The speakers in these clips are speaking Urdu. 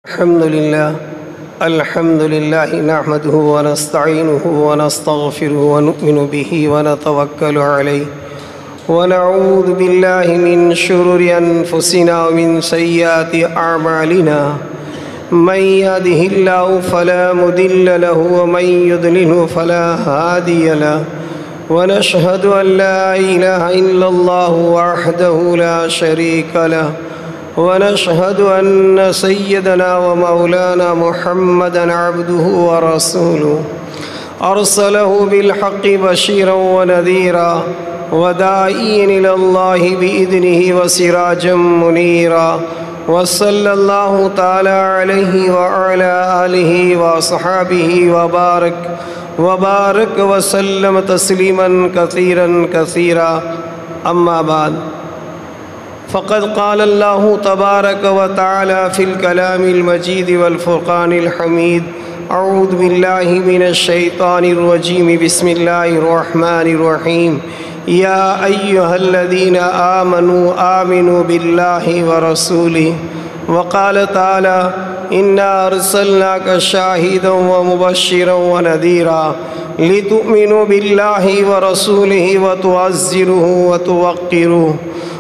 الحمد لله نحمده ونستعينه ونستغفره ونؤمن به ونتوكل عليه ونعوذ بالله من شرور أنفسنا ومن سيئات أعمالنا من يهده الله فلا مضل له ومن يضلل فلا هادي له ونشهد أن لا إله إلا الله وحده لا شريك له ونشهد أن سيدنا ومولانا محمدًا عبده ورسوله أرسله بالحق بشيرا ونذيرا وداعيا إلى الله بإذنه وسراجا منيرا وصلى الله تعالى عليه وعلى آله وصحابه وبارك وسلم تسليما كثيرا كثيرا. أما بعد، فقد قال الله تبارك وتعالى في الكلام المجيد والفرقان الحميد: أعوذ بالله من الشيطان الرجيم، بسم الله الرحمن الرحيم. يا أيها الذين آمنوا بالله ورسوله. وقال تعالى: إنا أرسلناك شاهدا ومبشرا ونذيرا لتؤمنوا بالله ورسوله وتعزروه وتوقروه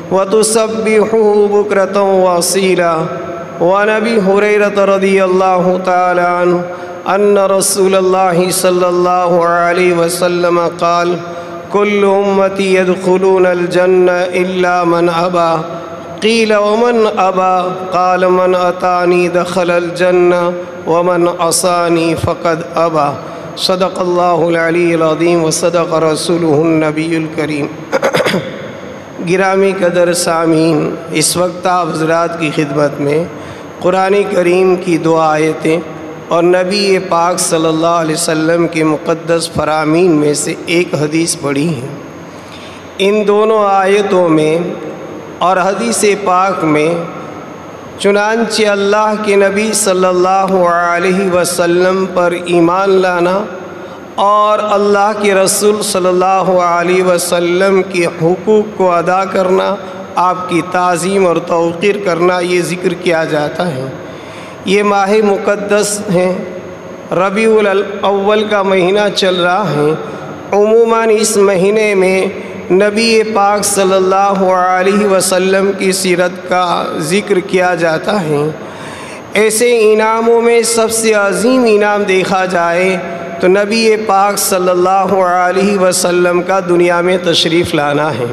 وتسبحوه بكرة وأصيلا. وعن أبي هريرة رضي الله تعالى عنه أن رسول الله صلى الله عليه وسلم قال: كل أمتي يدخلون الجنة إلا من أبى. قيل: ومن أبى؟ قال: من أطاعني دخل الجنة ومن عصاني فقد أبى. صدق الله العلي العظيم وصدق رسوله النبي الكريم. گرامی قدر سامعین، اس وقت آپ حضرات کی خدمت میں قرآن کریم کی دو آیتیں اور نبی پاک صلی اللہ علیہ وسلم کے مقدس فرامین میں سے ایک حدیث پڑھی ہے. ان دونوں آیتوں میں اور حدیث پاک میں چنانچہ اللہ کے نبی صلی اللہ علیہ وسلم پر ایمان لانا اور اللہ کے رسول صلی اللہ علیہ وسلم کے حقوق کو ادا کرنا، آپ کی تعظیم اور توقیر کرنا، یہ ذکر کیا جاتا ہے. یہ ماہ مقدس ہے، ربیع الاول کا مہینہ چل رہا ہے. عموماً اس مہینے میں نبی پاک صلی اللہ علیہ وسلم کی سیرت کا ذکر کیا جاتا ہے. ایسے انعاموں میں سب سے عظیم انعام دیکھا جائے تو نبی پاک صلی اللہ علیہ وسلم کا دنیا میں تشریف لانا ہے.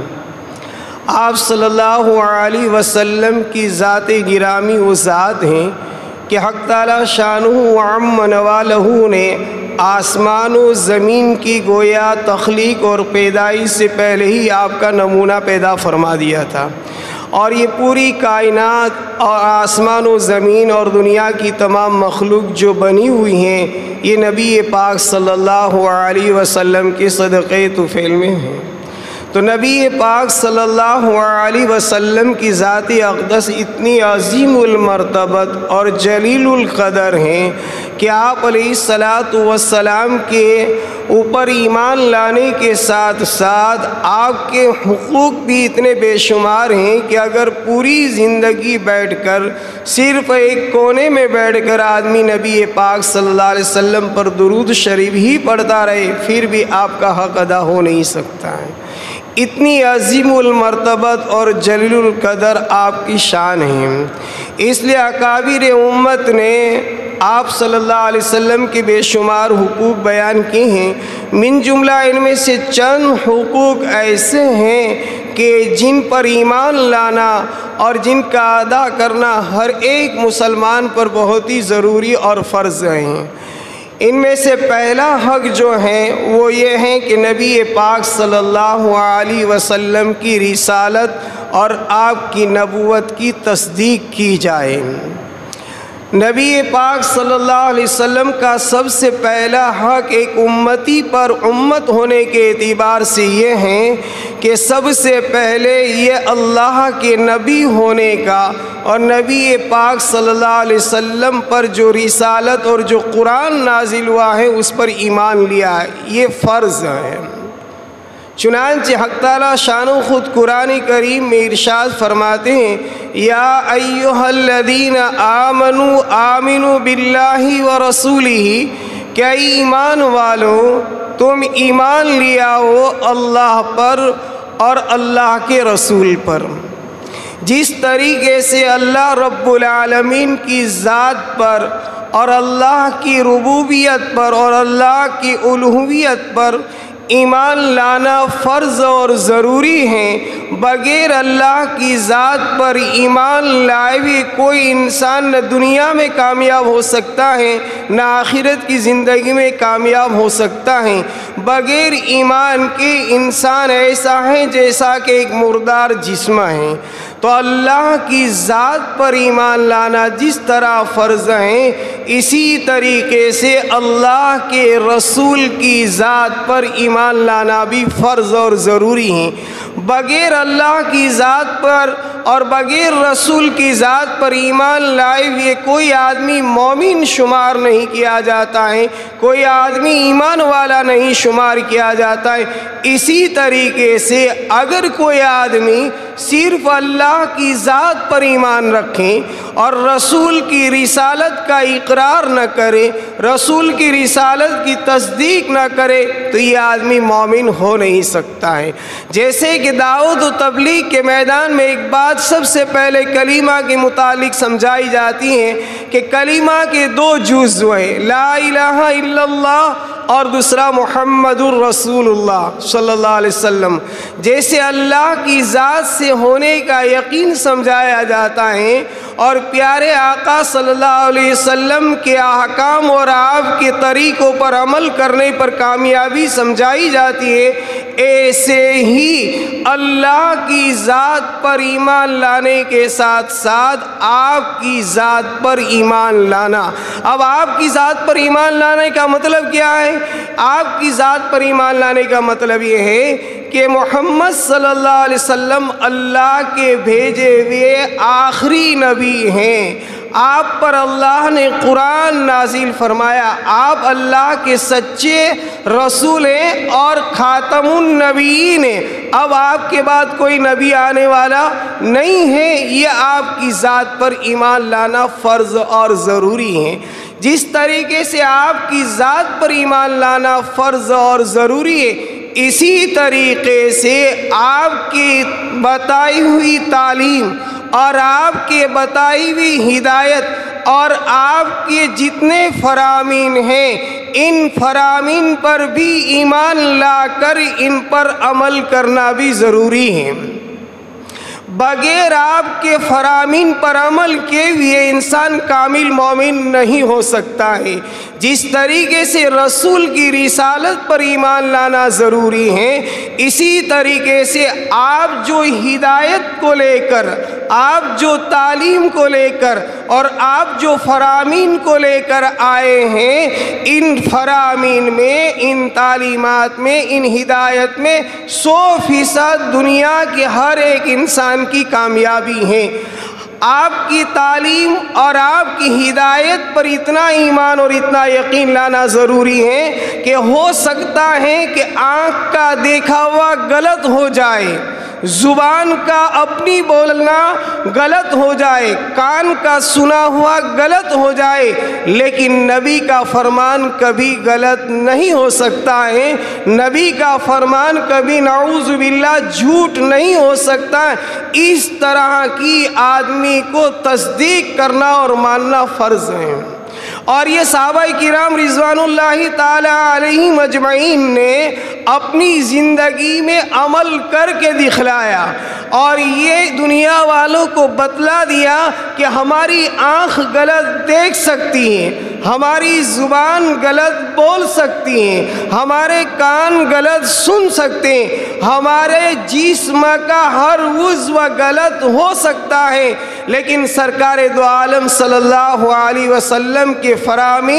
آپ صلی اللہ علیہ وسلم کی ذات گرامی وہ ذات ہیں کہ حق تعالی شانہ وعم نوالہ نے آسمان و زمین کی گویا تخلیق اور پیدائش سے پہلے ہی آپ کا نمونہ پیدا فرما دیا تھا، اور یہ پوری کائنات اور آسمان و زمین اور دنیا کی تمام مخلوق جو بنی ہوئی ہیں، یہ نبی پاک صلی اللہ علیہ وسلم کے صدقے طفیل میں ہیں. تو نبی پاک صلی اللہ علیہ وسلم کی ذات اقدس اتنی عظیم المرتبت اور جلیل القدر ہیں کہ آپ علیہ الصلاۃ والسلام کے اوپر ایمان لانے کے ساتھ ساتھ آپ کے حقوق بھی اتنے بے شمار ہیں کہ اگر پوری زندگی بیٹھ کر صرف ایک کونے میں بیٹھ کر آدمی نبی پاک صلی اللہ علیہ وسلم پر درود شریف ہی پڑھتا رہے پھر بھی آپ کا حق ادا ہو نہیں سکتا ہے. اتنی عظیم المرتبت اور جلیل القدر آپ کی شان ہے. اس لیے اکابر امت نے آپ صلی اللہ علیہ وسلم کے بے شمار حقوق بیان کیے ہیں. من جملہ ان میں سے چند حقوق ایسے ہیں کہ جن پر ایمان لانا اور جن کا ادا کرنا ہر ایک مسلمان پر بہت ہی ضروری اور فرض ہیں. ان میں سے پہلا حق جو ہے وہ یہ ہے کہ نبی پاک صلی اللہ علیہ وسلم کی رسالت اور آپ کی نبوت کی تصدیق کی جائے. نبی پاک صلی اللہ علیہ وسلم کا سب سے پہلا حق ایک امتی پر امت ہونے کے اعتبار سے یہ ہے کہ سب سے پہلے یہ اللہ کے نبی ہونے کا اور نبی پاک صلی اللہ علیہ وسلم پر جو رسالت اور جو قرآن نازل ہوا ہے اس پر ایمان لیا ہے. یہ فرض ہے. چنانچہ حق تعالیٰ شان و خود قرآن کریم میں ارشاد فرماتے ہیں یا ایھا الذین آمنوا آمنوا باللہ ورسولہ، کہ ایمان والو تم ایمان لیا ہو اللہ پر اور اللہ کے رسول پر۔ جس طریقے سے اللہ رب العالمین کی ذات پر اور اللہ کی ربوبیت پر اور اللہ کی الوہیت پر ایمان لانا فرض اور ضروری ہے، بغیر اللہ کی ذات پر ایمان لائے ہوئے کوئی انسان نہ دنیا میں کامیاب ہو سکتا ہے نہ آخرت کی زندگی میں کامیاب ہو سکتا ہے۔ بغیر ایمان کے انسان ایسا ہے جیسا کہ ایک مردار جسم ہے۔ تو اللہ کی ذات پر ایمان لانا جس طرح فرض ہے، اسی طریقے سے اللہ کے رسول کی ذات پر ایمان لانا بھی فرض اور ضروری ہے۔ بغیر اللہ کی ذات پر اور بغیر رسول کی ذات پر ایمان لائے ہوئے کوئی آدمی مومن شمار نہیں کیا جاتا ہے، کوئی آدمی ایمان والا نہیں شمار کیا جاتا ہے۔ اسی طریقے سے اگر کوئی آدمی صرف اللہ کی ذات پر ایمان رکھیں اور رسول کی رسالت کا اقرار نہ کرے، رسول کی رسالت کی تصدیق نہ کرے، تو یہ آدمی مومن ہو نہیں سکتا ہے۔ جیسے کہ دعوت و تبلیغ کے میدان میں ایک بات سب سے پہلے کلمہ کے متعلق سمجھائی جاتی ہے کہ کلمہ کے دو جزو ہیں، لا الہ الا اللہ اور دوسرا محمد الرسول اللہ صلی اللہ علیہ وسلم۔ جیسے اللہ کی ذات سے ہونے کا یقین سمجھایا جاتا ہے اور پیارے آقا صلی اللہ علیہ وسلم کے احکام اور آپ کے طریقوں پر عمل کرنے پر کامیابی سمجھائی جاتی ہے، ایسے ہی اللہ کی ذات پر ایمان لانے کے ساتھ ساتھ آپ کی ذات پر ایمان لانا۔ اب آپ کی ذات پر ایمان لانے کا مطلب کیا ہے؟ آپ کی ذات پر ایمان لانے کا مطلب یہ ہے کہ محمد صلی اللہ علیہ وسلم اللہ کے بھیجے ہوئے آخری نبی ہیں۔ آپ پر اللہ نے قرآن نازل فرمایا، آپ اللہ کے سچے رسول ہیں اور خاتم النبیین ہیں۔ اب آپ کے بعد کوئی نبی آنے والا نہیں ہے، یہ آپ کی ذات پر ایمان لانا فرض اور ضروری ہے۔ جس طریقے سے آپ کی ذات پر ایمان لانا فرض اور ضروری ہے، اسی طریقے سے آپ کی بتائی ہوئی تعلیم اور آپ کے بتائی ہوئی ہدایت اور آپ کے جتنے فرامین ہیں، ان فرامین پر بھی ایمان لا کر ان پر عمل کرنا بھی ضروری ہے۔ بغیر آپ کے فرامین پر عمل کیے ہوئے انسان کامل مومن نہیں ہو سکتا ہے۔ جس طریقے سے رسول کی رسالت پر ایمان لانا ضروری ہے، اسی طریقے سے آپ جو ہدایت کو لے کر، آپ جو تعلیم کو لے کر اور آپ جو فرامین کو لے کر آئے ہیں، ان فرامین میں، ان تعلیمات میں، ان ہدایت میں 100% دنیا کے ہر ایک انسان کی کامیابی ہے۔ آپ کی تعلیم اور آپ کی ہدایت پر اتنا ایمان اور اتنا یقین لانا ضروری ہے کہ ہو سکتا ہے کہ آنکھ کا دیکھا ہوا غلط ہو جائے، زبان کا اپنی بولنا غلط ہو جائے، کان کا سنا ہوا غلط ہو جائے، لیکن نبی کا فرمان کبھی غلط نہیں ہو سکتا ہے۔ نبی کا فرمان کبھی نعوذ باللہ جھوٹ نہیں ہو سکتا۔ اس طرح کی آدمی کو تصدیق کرنا اور ماننا فرض ہے۔ اور یہ صحابہ کرام رضوان اللہ تعالی علیہم اجمعین نے اپنی زندگی میں عمل کر کے دکھلایا اور یہ دنیا والوں کو بتلا دیا کہ ہماری آنکھ غلط دیکھ سکتی ہے، ہماری زبان غلط بول سکتی ہیں، ہمارے کان غلط سن سکتے ہیں، ہمارے جسم کا ہر عضو غلط ہو سکتا ہے، لیکن سرکار دو عالم صلی اللہ علیہ وسلم کے فرامین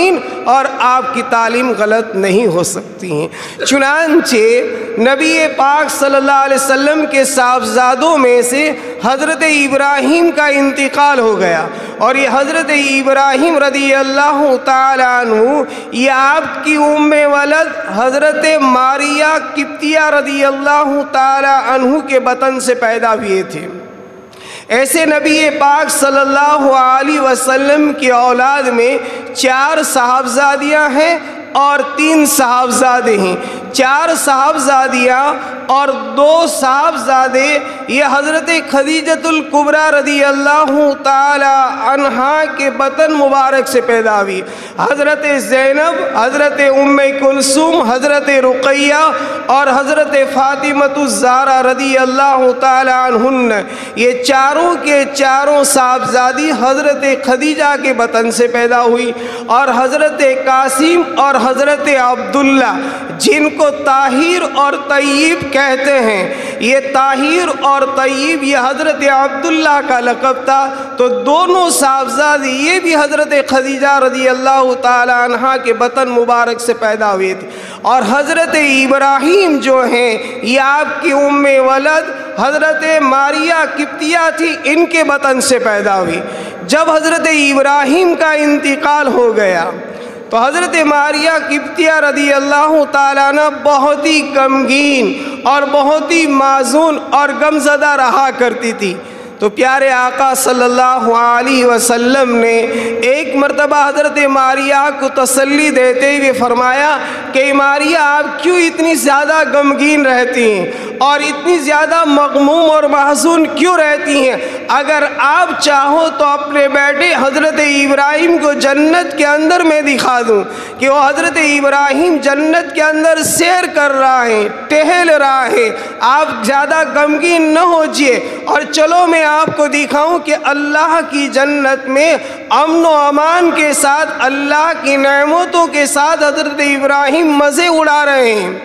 اور آپ کی تعلیم غلط نہیں ہو سکتی ہیں۔ چنانچہ نبی پاک صلی اللہ علیہ وسلم کے صاحبزادوں میں سے حضرت ابراہیم کا انتقال ہو گیا، اور یہ حضرت ابراہیم رضی اللہ تعالیٰ عنہ یہ آپ کی ام ولد حضرت ماریہ قبطیہ رضی اللہ تعالیٰ عنہ کے بطن سے پیدا ہوئے تھے۔ ایسے نبی پاک صلی اللہ علیہ وسلم کی اولاد میں 4 صاحبزادیاں ہیں اور 3 صاحبزادے ہیں۔ 4 صاحبزادیاں اور 2 صاحبزادے یہ حضرت خدیجۃ الکبریٰ رضی اللہ تعالی عنہا کے بطن مبارک سے پیدا ہوئی۔ حضرت زینب، حضرت ام کلثوم، حضرت رقیہ اور حضرت فاطمۃ الزہرا رضی اللہ تعالی عنہن، یہ چاروں کے چاروں صاحبزادی حضرت خدیجہ کے بطن سے پیدا ہوئی، اور حضرت قاسم اور حضرت عبداللہ جن کو طاہر اور طیب کہتے ہیں، یہ طاہر اور طیب یہ حضرت عبداللہ کا لقب تھا، تو دونوں صاحبزادی یہ بھی حضرت خدیجہ رضی اللہ تعالی عنہا کے بطن مبارک سے پیدا ہوئے تھے۔ اور حضرت ابراہیم جو ہیں یہ آپ کی ام ولد حضرت ماریہ قبطیہ تھی، ان کے بطن سے پیدا ہوئی۔ جب حضرت ابراہیم کا انتقال ہو گیا تو حضرت ماریہ قبطیہ رضی اللہ تعالیٰ عنہ بہت ہی غمگین اور بہت ہی محزون اور غمزدہ رہا کرتی تھی۔ تو پیارے آقا صلی اللہ علیہ وسلم نے ایک مرتبہ حضرت ماریہ کو تسلی دیتے ہوئے فرمایا کہ ماریہ آپ کیوں اتنی زیادہ غمگین رہتی ہیں اور اتنی زیادہ مغموم اور محزون کیوں رہتی ہیں؟ اگر آپ چاہو تو اپنے بیٹے حضرت ابراہیم کو جنت کے اندر میں دکھا دوں کہ وہ حضرت ابراہیم جنت کے اندر سیر کر رہا ہے، ٹہل رہا ہے، آپ زیادہ غمگین نہ ہوجئے، اور چلو میں آپ کو دکھاؤں کہ اللہ کی جنت میں امن و امان کے ساتھ، اللہ کی نعمتوں کے ساتھ حضرت ابراہیم مزے اڑا رہے ہیں۔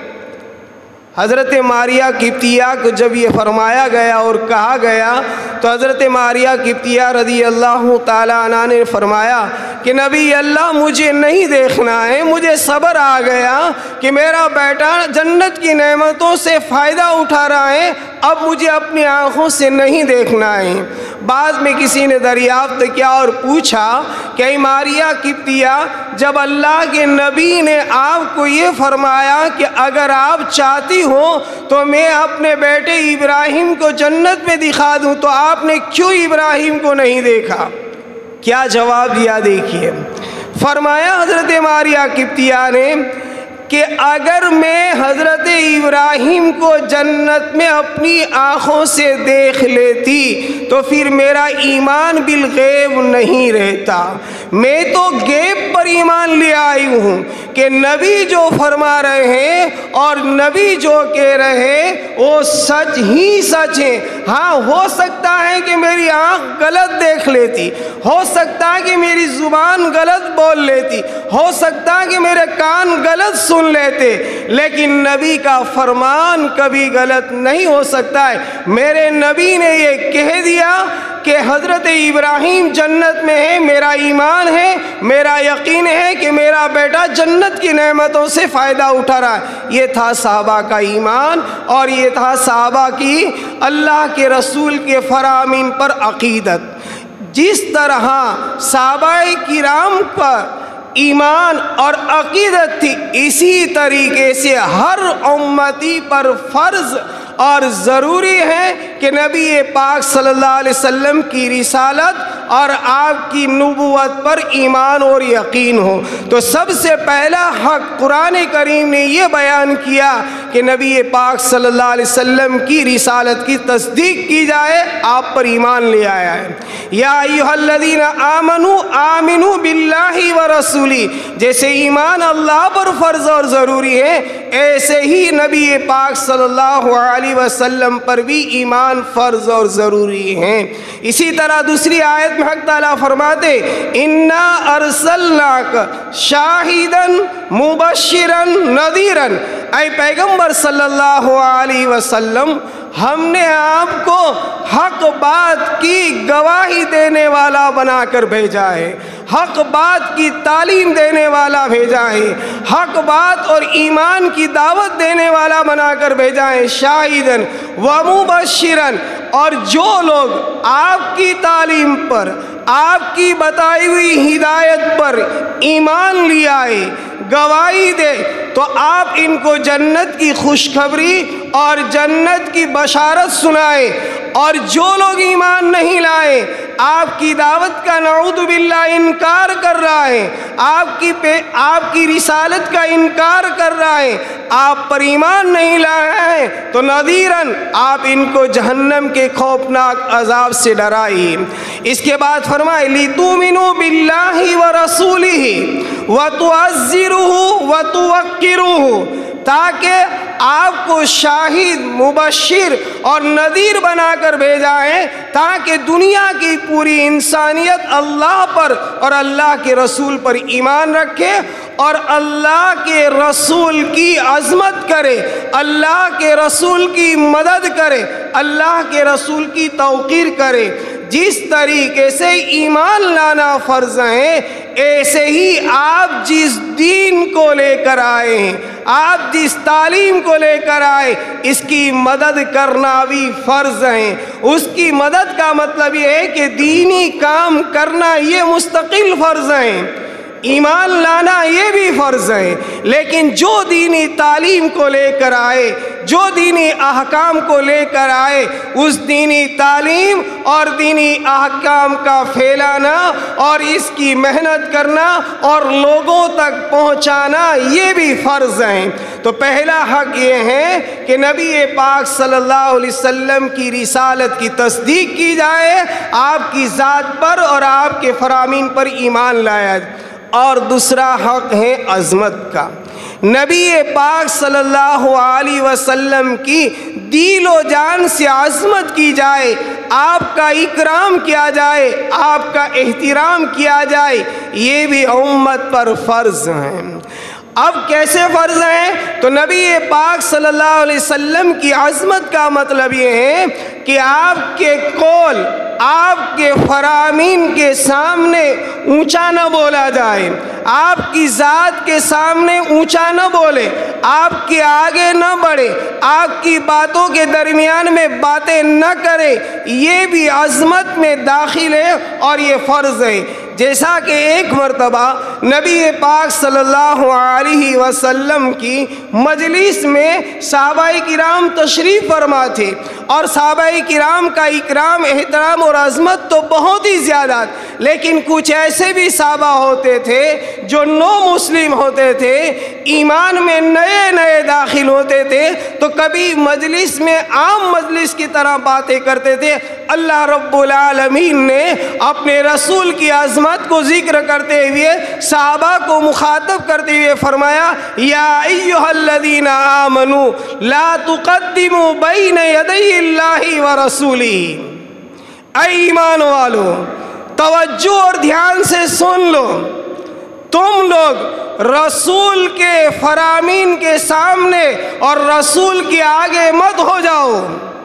حضرت ماریہ قبطیہ کو جب یہ فرمایا گیا اور کہا گیا تو حضرت ماریہ قبطیہ رضی اللہ تعالیٰ عنہ نے فرمایا کہ نبی اللہ مجھے نہیں دیکھنا ہے، مجھے صبر آ گیا کہ میرا بیٹا جنت کی نعمتوں سے فائدہ اٹھا رہا ہے، اب مجھے اپنی آنکھوں سے نہیں دیکھنا ہے۔ بعد میں کسی نے دریافت کیا اور پوچھا کہ ماریہ قبطیہ جب اللہ کے نبی نے آپ کو یہ فرمایا کہ اگر آپ چاہتی ہو تو میں اپنے بیٹے ابراہیم کو جنت میں دکھا دوں، تو آپ نے کیوں ابراہیم کو نہیں دیکھا؟ کیا جواب دیا دیکھیے۔ فرمایا حضرت ماریہ قبطیہ نے کہ اگر میں حضرت ابراہیم کو جنت میں اپنی آنکھوں سے دیکھ لیتی تو پھر میرا ایمان بالغیب نہیں رہتا۔ میں تو غیب پر ایمان لے آئی ہوں کہ نبی جو فرما رہے ہیں اور نبی جو کہہ رہے ہیں وہ سچ ہی سچ ہیں۔ ہاں ہو سکتا ہے کہ میری آنکھ غلط دیکھ لیتی، ہو سکتا ہے کہ میری زبان غلط بول لیتی، ہو سکتا ہے کہ میرے کان غلط سن لیتے، لیکن نبی کا فرمان کبھی غلط نہیں ہو سکتا ہے۔ میرے نبی نے یہ کہہ دیا کہ حضرت ابراہیم جنت میں ہے، میرا ایمان ہے، میرا یقین ہے کہ میرا بیٹا جنت کی نعمتوں سے فائدہ اٹھا رہا ہے۔ یہ تھا صحابہ کا ایمان، اور یہ تھا صحابہ کی اللہ کے رسول کے فرامین پر عقیدت۔ جس طرح صحابہ کرام پر ایمان اور عقیدت تھی، اسی طریقے سے ہر امتی پر فرض اور ضروری ہے کہ نبی پاک صلی اللہ علیہ وسلم کی رسالت اور آپ کی نبوت پر ایمان اور یقین ہو۔ تو سب سے پہلا حق قرآن کریم نے یہ بیان کیا کہ نبی پاک صلی اللہ علیہ وسلم کی رسالت کی تصدیق کی جائے، آپ پر ایمان لے آیا ہے۔ یا ایھا الذین آمنوا آمنوا باللہ ورسولہ، جیسے ایمان اللہ پر فرض اور ضروری ہے، ایسے ہی نبی پاک صلی اللہ علیہ وسلم پر بھی ایمان فرض اور ضروری ہیں۔ اسی طرح دوسری آیت میں حق تعالیٰ فرماتے انا ارسلناک شاہدا مبشرا نذیرا، اے پیغمبر صلی اللہ علیہ وسلم ہم نے آپ کو حق بات کی گواہی دینے والا بنا کر بھیجا ہے، حق بات کی تعلیم دینے والا بھیجا ہے، حق بات اور ایمان کی دعوت دینے والا بنا کر بھیجا ہے، شاہدن و مبشرن، اور جو لوگ آپ کی تعلیم پر، آپ کی بتائی ہوئی ہدایت پر ایمان لے آئے، گواہی دے، تو آپ ان کو جنت کی خوشخبری اور جنت کی بشارت سنائے۔ اور جو لوگ ایمان نہیں لائے، آپ کی دعوت کا نعوذ باللہ انکار کر رہا ہے، آپ کی رسالت کا انکار کر رہا ہے، آپ پر ایمان نہیں لائے ہیں، تو نذیراً آپ ان کو جہنم کے خوفناک عذاب سے ڈرائیے۔ اس کے بعد فرمائے لِتُؤْمِنُوا بِاللَّهِ وَرَسُولِهِ وَتُعَزِّرُوهُ وَتُوَقِّرُوهُ، تاکہ آپ کو شاہد، مبشر اور نذیر بنا کر بھیجا ہے، تاکہ دنیا کی پوری انسانیت اللہ پر اور اللہ کے رسول پر ایمان رکھے اور اللہ کے رسول کی عظمت کرے، اللہ کے رسول کی مدد کرے، اللہ کے رسول کی توقیر کرے۔ جس طریقے سے ایمان لانا فرض ہے، ایسے ہی آپ جس دین کو لے کر آئے ہیں، آپ جس تعلیم کو لے کر آئے، اس کی مدد کرنا بھی فرض ہے۔ اس کی مدد کا مطلب یہ ہے کہ دینی کام کرنا یہ مستقل فرض ہے، ایمان لانا یہ بھی فرض ہے، لیکن جو دینی تعلیم کو لے کر آئے، جو دینی احکام کو لے کر آئے، اس دینی تعلیم اور دینی احکام کا پھیلانا اور اس کی محنت کرنا اور لوگوں تک پہنچانا یہ بھی فرض ہے۔ تو پہلا حق یہ ہے کہ نبی پاک صلی اللہ علیہ وسلم کی رسالت کی تصدیق کی جائے، آپ کی ذات پر اور آپ کے فرامین پر ایمان لایا جائے۔ اور دوسرا حق ہے عظمت کا، نبی پاک صلی اللہ علیہ وسلم کی دل و جان سے عظمت کی جائے، آپ کا اکرام کیا جائے، آپ کا احترام کیا جائے، یہ بھی امت پر فرض ہے۔ اب کیسے فرض ہے؟ تو نبی پاک صلی اللہ علیہ وسلم کی عظمت کا مطلب یہ ہے کہ آپ کے قول، آپ کے فرامین کے سامنے اونچا نہ بولا جائے، آپ کی ذات کے سامنے اونچا نہ بولے، آپ کے آگے نہ بڑھے، آپ کی باتوں کے درمیان میں باتیں نہ کرے، یہ بھی عظمت میں داخل ہے اور یہ فرض ہے۔ جیسا کہ ایک مرتبہ نبی پاک صلی اللہ علیہ وسلم کی مجلس میں صحابہ کرام تشریف فرما تھے، اور صحابہ کرام کا اکرام، احترام اور عظمت تو بہت ہی زیادہ، لیکن کچھ ایسے بھی صحابہ ہوتے تھے جو نو مسلم ہوتے تھے، ایمان میں نئے نئے داخل ہوتے تھے، تو کبھی مجلس میں عام مجلس کی طرح باتیں کرتے تھے۔ اللہ رب العالمین نے اپنے رسول کی عظمت کو ذکر کرتے ہوئے صحابہ کو مخاطب کرتے ہوئے فرمایا یا ایھا الذین آمنوا لا تقدموا بین یدی اللہ ورسولہ۔ اے ایمان والو، توجہ اور دھیان سے سن لو، تم لوگ رسول کے فرامین کے سامنے اور رسول کے آگے مت ہو جاؤ۔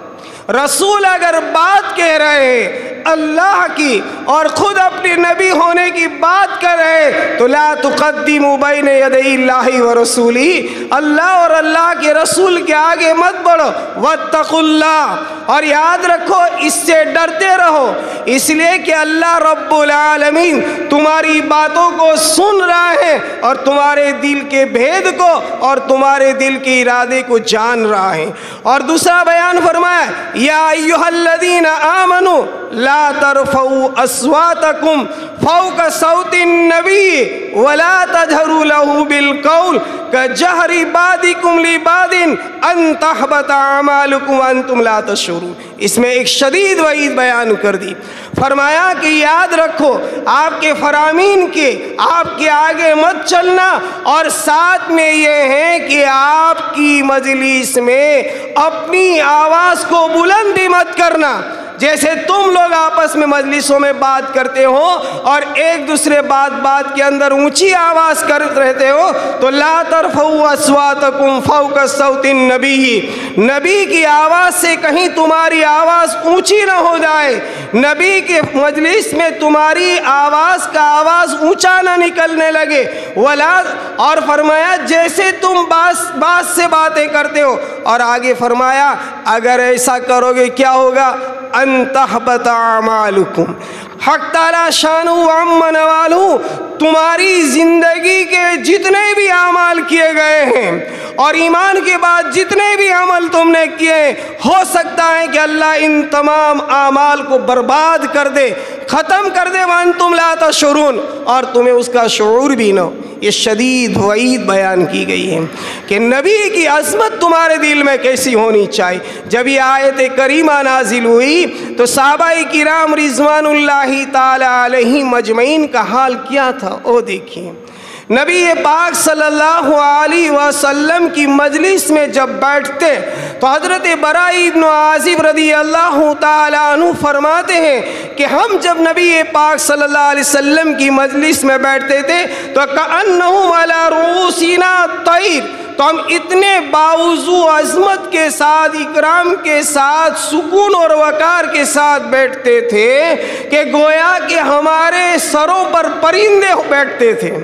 رسول اگر بات کہہ رہے اللہ کی اور خود اپنے نبی ہونے کی بات کر رہے تو لا تقدموا بین یدی اللہ ورسولہ، اللہ اور اللہ کے رسول کے آگے مت بڑھو۔ واتقوا اللہ، اور یاد رکھو اس سے ڈرتے رہو، اس لیے کہ اللہ رب العالمین تمہاری باتوں کو سن رہا ہے اور تمہارے دل کے بھید کو اور تمہارے دل کے ارادے کو جان رہا ہے۔ اور دوسرا بیان فرمایا یا ایھا الذین آمنوا لا ترفعوا اصواتکم فوق صوت النبی ولا تجہروا له بالقول کجہر بعضکم لبعض ان تحبط اعمالکم وانتم لا تشعرون۔ اس میں ایک شدید وعید بیان کر دی، فرمایا کہ یاد رکھو آپ کے فرامین کے آپ کے آگے مت چلنا، اور ساتھ میں یہ ہے کہ آپ کی مجلس میں اپنی آواز کو بلند مت کرنا۔ جیسے تم لوگ آپس میں مجلسوں میں بات کرتے ہو اور ایک دوسرے بات کے اندر اونچی آواز کرتے رہتے ہو تو لا ترفعوا اصواتکم فوق صوت النبی، نبی کی آواز سے کہیں تمہاری آواز اونچی نہ ہو جائے، نبی کے مجلس میں تمہاری آواز کا آواز اونچا نہ نکلنے لگے، اور فرمایا جیسے تم بات سے باتیں کرتے ہو، اور آگے فرمایا اگر ایسا کرو گے کیا ہوگا؟ ان تحبط اعمالکم، حق تعالی شانہ و عم نوالہ تمہاری زندگی کے جتنے بھی اعمال کیے گئے ہیں اور ایمان کے بعد جتنے بھی عمل تم نے کیے، ہو سکتا ہے کہ اللہ ان تمام اعمال کو برباد کر دے، ختم کر دے، وانتم لا تشعرون، اور تمہیں اس کا شعور بھی نہ ہو۔ یہ شدید وعید بیان کی گئی ہے کہ نبی کی عظمت تمہارے دل میں کیسی ہونی چاہیے۔ جب یہ آیت کریمہ نازل ہوئی تو صحابہ کرام رضوان اللہ تعالی علیہ مجمعین کا حال کیا تھا وہ دیکھیے۔ نبی پاک صلی اللہ علیہ وسلم کی مجلس میں جب بیٹھتے تو حضرت براء ابن عازب رضی اللہ تعالیٰ عنہ فرماتے ہیں کہ ہم جب نبی پاک صلی اللہ علیہ وسلم کی مجلس میں بیٹھتے تھے تو کأنہم علی رؤوسنا الطیر، تو ہم اتنے باوضو عظمت کے ساتھ، اکرام کے ساتھ، سکون اور وقار کے ساتھ بیٹھتے تھے کہ گویا کہ ہمارے سروں پر پرندے بیٹھتے تھے،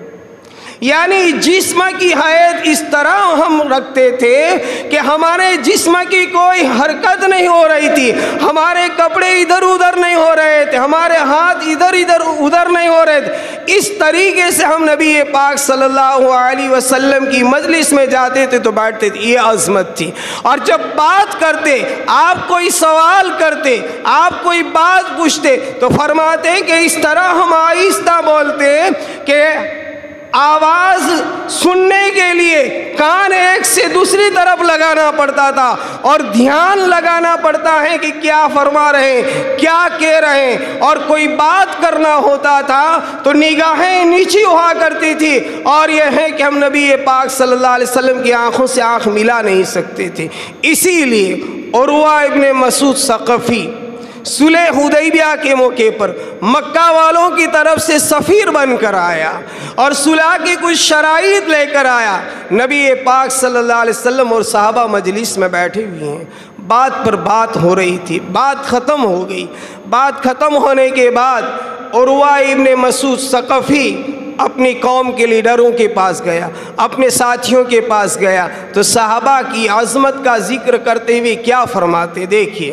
یعنی جسم کی حیت اس طرح ہم رکھتے تھے کہ ہمارے جسم کی کوئی حرکت نہیں ہو رہی تھی، ہمارے کپڑے ادھر ادھر نہیں ہو رہے تھے، ہمارے ہاتھ ادھر نہیں ہو رہے تھے، اس طریقے سے ہم نبی پاک صلی اللہ علیہ وسلم کی مجلس میں جاتے تھے تو بیٹھتے تھے۔ یہ عظمت تھی۔ اور جب بات کرتے، آپ کوئی سوال کرتے، آپ کوئی بات پوچھتے تو فرماتے کہ اس طرح ہم آہستہ بولتے کہ آواز سننے کے لیے کان ایک سے دوسری طرف لگانا پڑتا تھا اور دھیان لگانا پڑتا ہے کہ کیا فرما رہے ہیں، کیا کہہ رہے ہیں، اور کوئی بات کرنا ہوتا تھا تو نگاہیں نیچی ہوا کرتی تھی، اور یہ ہے کہ ہم نبی پاک صلی اللہ علیہ وسلم کی آنکھوں سے آنکھ ملا نہیں سکتے تھے۔ اسی لیے عروہ ابن مسعود ثقفی صلح حدیبیہ کے موقع پر مکہ والوں کی طرف سے سفیر بن کر آیا اور صلح کی کچھ شرائط لے کر آیا۔ نبی پاک صلی اللہ علیہ وسلم اور صحابہ مجلس میں بیٹھے ہوئے ہیں، بات پر بات ہو رہی تھی، بات ختم ہو گئی۔ بات ختم ہونے کے بعد عروہ ابن مسعود ثقفی اپنی قوم کے لیڈروں کے پاس گیا، اپنے ساتھیوں کے پاس گیا تو صحابہ کی عظمت کا ذکر کرتے ہوئے کیا فرماتے دیکھیے۔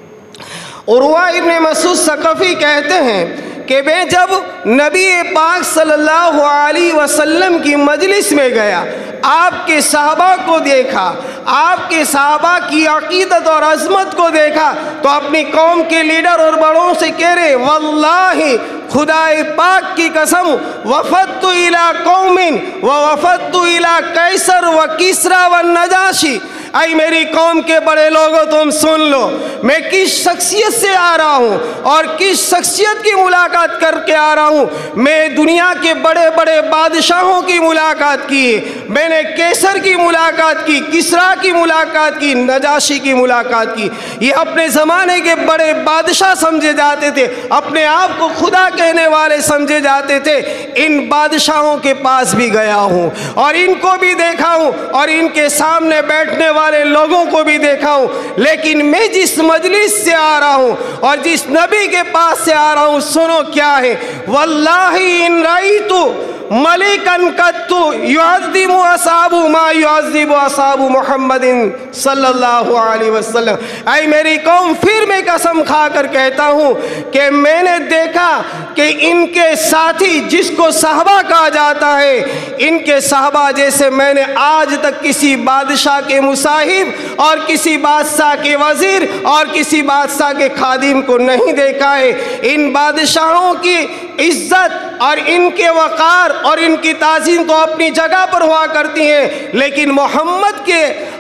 عروہ ابن مسعود ثقفی کہتے ہیں کہ میں جب نبی پاک صلی اللہ علیہ وسلم کی مجلس میں گیا، آپ کے صحابہ کو دیکھا، آپ کے صحابہ کی عقیدت اور عظمت کو دیکھا تو اپنی قوم کے لیڈر اور بڑوں سے کہہ رہے واللہ خدا پاک کی قسم وفدت الی قوم ووفدت الی قیصر و کسریٰ و نجاشی، اے میری قوم کے بڑے لوگوں تم سن لو، میں کس شخصیت سے آ رہا ہوں اور کس شخصیت کی ملاقات کر کے آ رہا ہوں۔ میں دنیا کے بڑے بڑے بادشاہوں کی ملاقات کی، میں نے کیسر کی ملاقات کی، کسریٰ کی ملاقات کی، نجاشی کی ملاقات کی۔ یہ اپنے زمانے کے بڑے بادشاہ سمجھے جاتے تھے، اپنے آپ کو خدا کہنے والے سمجھے جاتے تھے۔ ان بادشاہوں کے پاس بھی گیا ہوں اور ان کو بھی دیکھا ہوں اور ان کے سامنے بیٹھنے والے لوگوں کو بھی دیکھا ہوں، لیکن میں جس مجلس سے آ رہا ہوں اور جس نبی کے پاس سے آ رہا ہوں سنو کیا ہے۔ واللہ ان رأیت ملکن قط یعظم اصحاب ما یعظم اصحاب محمد صلی اللہ علیہ وسلم، اے میری قوم پھر میں قسم کھا کر کہتا ہوں کہ میں نے دیکھا کہ ان کے ساتھی جس کو صحابہ کہا جاتا ہے، ان کے صحابہ جیسے میں نے آج تک کسی بادشاہ کے مصاحب اور کسی بادشاہ کے وزیر اور کسی بادشاہ کے خادم کو نہیں دیکھا ہے۔ ان بادشاہوں کی عزت اور ان کے وقار اور ان کی تعظیم تو اپنی جگہ پر ہوا کرتی ہیں، لیکن محمد کے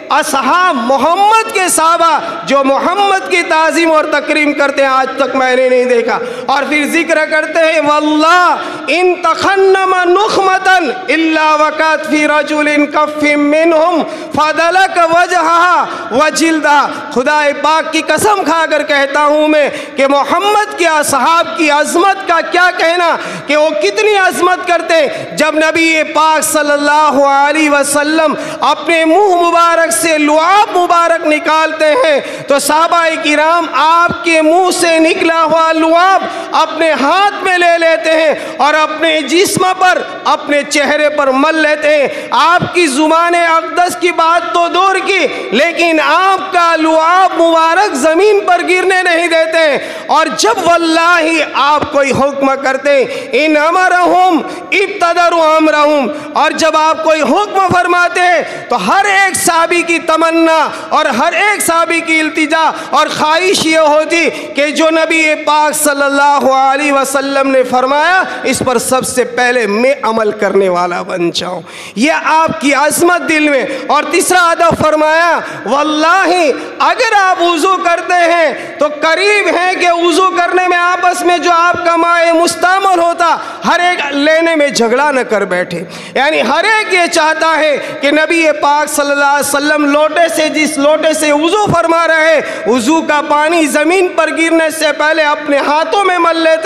असहाब मोहम्मद के सहाबा जो मोहम्मद की ताज़ीम और तकरीम करते हैं आज तक मैंने नहीं देखा। और फिर जिक्र करते हैं वल्लाह इन तखन्नमा नुखमतन इल्ला वक़त फी रजुलिन कफ़िम मिनहुम फदलक वजहा व जिल्दा। खुदाए पाक की कसम खाकर कहता हूँ मैं कि मोहम्मद के असहाब की अज़मत का क्या कहना, कि वो कितनी अज़मत करते। जब नबी पाक सल्लल्लाहु अलैहि वसल्लम अपने मुंह मुबारक से लुआब मुबारक निकालते हैं तो सहाबाए किराम आपके मुंह से निकला हुआ लुआब अपने हाथ में ले लेते हैं और अपने जिस्म पर, अपने चेहरे पर मल लेते हैं। आपकी ज़ुबान अक़दस की बात तो दूर की, लेकिन आपका लुआब मुबारक ज़मीन पर गिरने नहीं देते। और जब वल्लाही आप कोई हुक्म करते इन अमरहुम इब्तदरु अमरहुम, और जब आप कोई हुक्म फरमाते हैं तो हर एक साहबी की तमन्ना और हर एक साहबी की इल्तिजा और ख्वाहिश ये होती कि जो नबी पाक सल्लल्लाहु अलैहि वसल्लम ने फरमाया इस पर सबसे पहले मैं अमल करने वाला बन जाऊं। ये आपकी अज़मत दिल में। और तीसरा अदब फरमाया वल्लाही अगर आप वुज़ू करते हैं तो करीब है कि वुज़ू करने में आपस में जो आपका माए मुस्तामल होता हर एक लेने में झगड़ा न कर बैठे। यानी हर एक ये चाहता है कि नबी पाक सल्लल्लाहु अलैहि वसल्लम लोटे से, जिस लोटे से वुज़ू फरमा रहे, वुज़ू का पानी ज़मीन पर गिरने से पहले अपने हाथों में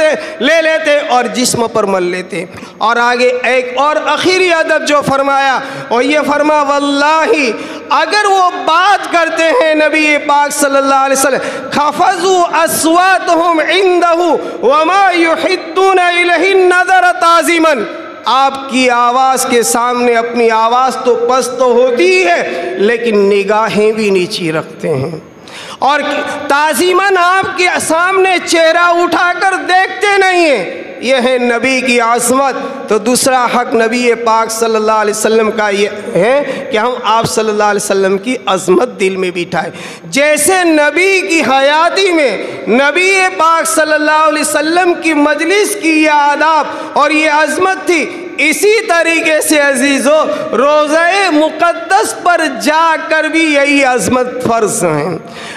ले लेते और जिस्म पर मल लेते। और आगे एक और आखिरी अदब जो फरमाया और ये फरमा वल्लाही अगर वो बात करते हैं नबी पाक सल्लल्लाहु अलैहि वसल्लम खफ़ज़ू अस्वातहुम इंदहु वमा युहिद्दूना इलैहि नज़र ताज़िमन, आपकी आवाज़ के सामने अपनी आवाज़ तो पस्त तो होती ही है लेकिन निगाहें भी नीची रखते हैं और ताज़ीमन आपके सामने चेहरा उठाकर देखते नहीं हैं। यह है नबी की आज़मत। तो दूसरा हक़ नबी पाक सल्लल्लाहु अलैहि वसल्लम का ये है कि हम आप सल्लल्लाहु अलैहि वसल्लम की अज़मत दिल में बिठाएं। जैसे नबी की हयाती में नबी पाक सल्लल्लाहु अलैहि वसल्लम की मजलिस की ये आदाब और ये अज़मत थी, इसी तरीके से अजीज़ों रोज़े मुक़द्दस पर जाकर भी यही अज़मत फ़र्ज़ हैं।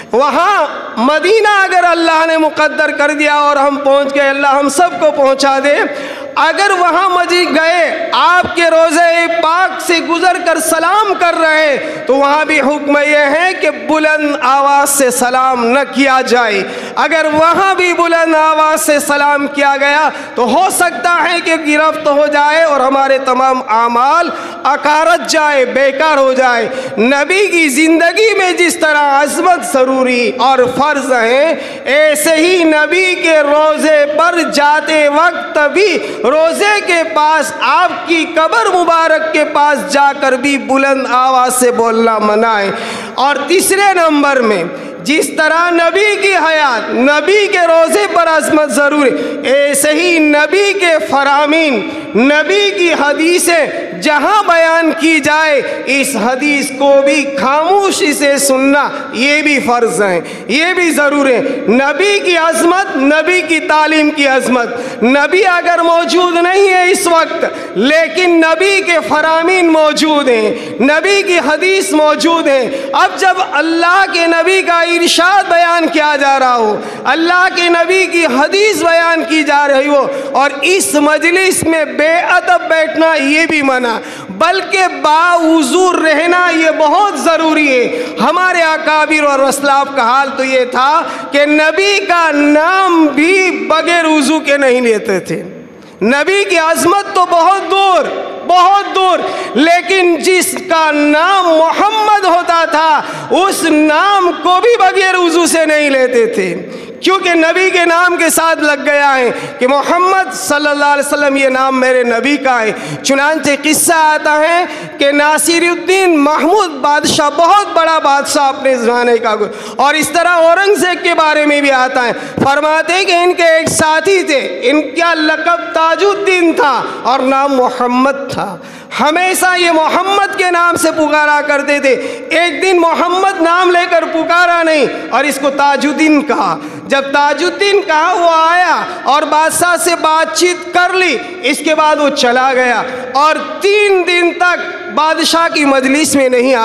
वहाँ मदीना अगर अल्लाह ने मुक़द्दर कर दिया और हम पहुँच गए, अल्लाह हम सबको पहुँचा दे। अगर वहाँ मस्जिद गए आपके रोज़े पाक से गुज़र कर सलाम कर रहे तो वहाँ भी हुक्म यह है कि बुलंद आवाज़ से सलाम न किया जाए। अगर वहाँ भी बुलंद आवाज़ से सलाम किया गया तो हो सकता है कि गिरफ्त हो जाए और हमारे तमाम आमाल अकारत जाए, बेकार हो जाए। नबी की ज़िंदगी में जिस तरह अज़मत ज़रूरी और फ़र्ज़ हैं, ऐसे ही नबी के रोज़े पर जाते वक्त भी रोज़े के पास आपकी कब्र मुबारक के पास जाकर भी बुलंद आवाज़ से बोलना मना है। और तीसरे नंबर में जिस तरह नबी की हयात, नबी के रोज़े पर अज़मत ज़रूरी, ऐसे ही नबी के फ़रामीन, नबी की हदीसें जहाँ बयान की जाए इस हदीस को भी खामोशी से सुनना ये भी फ़र्ज़ है, ये भी ज़रूर है। नबी की अज़मत, नबी की तालीम की अज़मत, नबी अगर मौजूद नहीं है इस वक्त लेकिन नबी के फ़रामीन मौजूद हैं, नबी की हदीस मौजूद है। अब जब अल्लाह के नबी का इरशाद बयान किया जा रहा हो, अल्लाह के नबी की हदीस बयान की जा रही हो और इस मजलिस में बेअदब बैठना ये भी मना, बल्कि बावुज़ू रहना ये बहुत ज़रूरी है। हमारे अकाबिर और असलाफ का हाल तो ये था कि नबी का नाम भी बगैर वुज़ू के नहीं लेते थे। नबी की अज़मत तो बहुत दूर, बहुत दूर, लेकिन जिसका नाम मोहम्मद होता था उस नाम को भी बगैर वुज़ू से नहीं लेते थे, क्योंकि नबी के नाम के साथ लग गया है कि मोहम्मद सल्लल्लाहु अलैहि वसल्लम ये नाम मेरे नबी का है। चुनांचे किस्सा आता है कि नासिरुद्दीन महमूद बादशाह, बहुत बड़ा बादशाह अपने ज़माने का, और इस तरह औरंगज़ेब के बारे में भी आता है, फरमाते कि इनके एक साथी थे, इनका लक़ब ताजुद्दीन था और नाम मोहम्मद था। हमेशा ये मोहम्मद के नाम से पुकारा करते थे। एक दिन मोहम्मद नाम लेकर पुकारा नहीं और इसको ताजुद्दीन कहा। जब ताजुद्दीन कहा वो आया और बादशाह से बातचीत कर ली, इसके बाद वो चला गया और 3 दिन तक बादशाह की मजलिस में नहीं आया।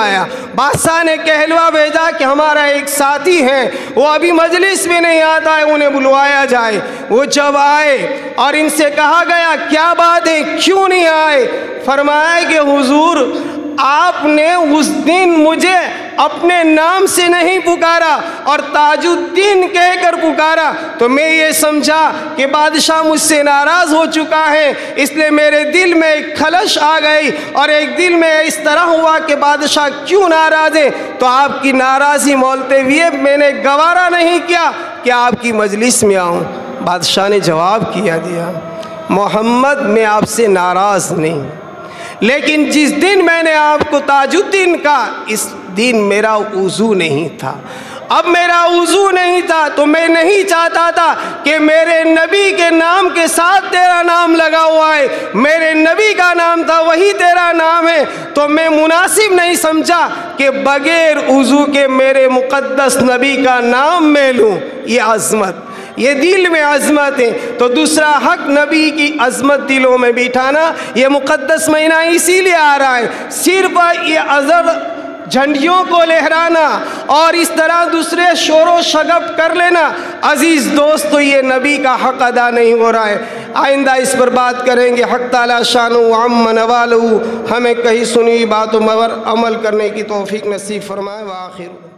بادشاہ نے کہلوا بھیجا کہ ہمارا ایک ساتھی ہے، وہ ابھی مجلس میں نہیں آتا ہے، انہیں بلوایا جائے۔ وہ جب آئے اور ان سے کہا گیا کیا بات ہے، کیوں نہیں آئے؟ فرمایا کہ حضور آپ نے اس دن مجھے اپنے نام سے نہیں پکارا اور تاج الدین کہہ کر پکارا، تو میں یہ سمجھا کہ بادشاہ مجھ سے ناراض ہو چکا ہے، اس لیے میرے دل میں ایک خلش آ گئی اور ایک دل میں اس طرح ہوا کہ بادشاہ کیوں ناراض ہے، تو آپ کی ناراضی مولتے ہوئے میں نے گوارا نہیں کیا کہ آپ کی مجلس میں آؤں۔ بادشاہ نے جواب دیا محمد میں آپ سے ناراض نہیں، لیکن جس دن میں نے آپ کو تاج الدین کہا اس دن میرا وضو نہیں تھا۔ اب میرا وضو نہیں تھا تو میں نہیں چاہتا تھا کہ میرے نبی کے نام کے ساتھ تیرا نام لگا ہوا ہے، میرے نبی کا نام تھا وہی تیرا نام ہے، تو میں مناسب نہیں سمجھا کہ بغیر وضو کے میرے مقدس نبی کا نام میں لوں۔ یہ عظمت، یہ دل میں عظمت ہے۔ تو دوسرا حق نبی کی عظمت دلوں میں بٹھانا، یہ مقدس مہینہ اسی لیے آ رہا ہے، صرف یہ ازر جھنڈیوں کو لہرانا اور اس طرح دوسرے شور و شگف کر لینا، عزیز دوستو یہ نبی کا حق ادا نہیں ہو رہا ہے۔ آئندہ اس پر بات کریں گے۔ حق تعالی شانہ وعم نوالہ ہمیں کہیں سنی باتوں پر عمل کرنے کی توفیق نصیب فرمائے۔ وآخر